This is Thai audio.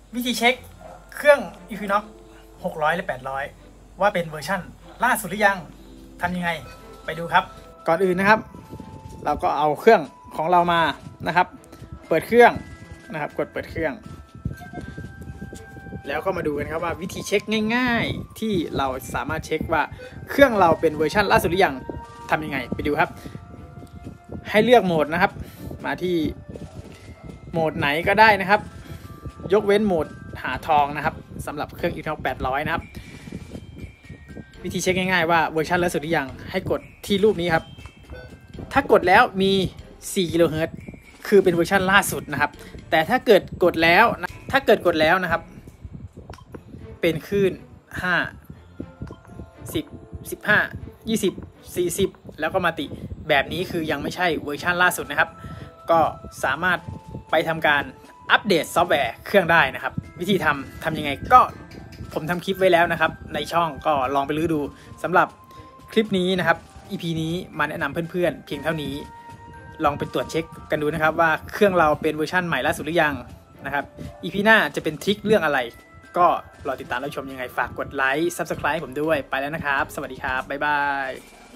วิธีเช็คเครื่อง Equinox 600และ800ว่าเป็นเวอร์ชั่นล่าสุดหรือยังทำยังไงไปดูครับก่อนอื่นนะครับเราก็เอาเครื่องของเรามานะครับเปิดเครื่องนะครับกดเปิดเครื่องแล้วก็มาดูกันครับว่าวิธีเช็คง่ายๆที่เราสามารถเช็คว่าเครื่องเราเป็นเวอร์ชันล่าสุดหรือยังทำยังไงไปดูครับให้เลือกโหมดนะครับมาที่โหมดไหนก็ได้นะครับยกเว้นโหมดหาทองนะครับสำหรับเครื่อง Equinox 800นะครับวิธีเช็คง่ายๆว่าเวอร์ชันล่าสุดหรือยังให้กดที่รูปนี้ครับถ้ากดแล้วมี4 กิโลเฮิรตซ์คือเป็นเวอร์ชันล่าสุดนะครับแต่ถ้าเกิดกดแล้วนะครับเป็นคลื่น5 10 15 20 40แล้วก็มาติแบบนี้คือยังไม่ใช่เวอร์ชันล่าสุดนะครับก็สามารถไปทำการอัปเดตซอฟต์แวร์เครื่องได้นะครับวิธีทำยังไงก็ผมทำคลิปไว้แล้วนะครับในช่องก็ลองไปลื้อดูสำหรับคลิปนี้นะครับ EP นี้มาแนะนำเพื่อนๆเพียงเท่านี้ลองไปตรวจเช็คกันดูนะครับว่าเครื่องเราเป็นเวอร์ชันใหม่ล่าสุดหรือยังนะครับ EP หน้าจะเป็นทริคเรื่องอะไรก็รอติดตามรับชมยังไงฝากกดไลค์ Subscribe ผมด้วยไปแล้วนะครับสวัสดีครับบ๊ายบาย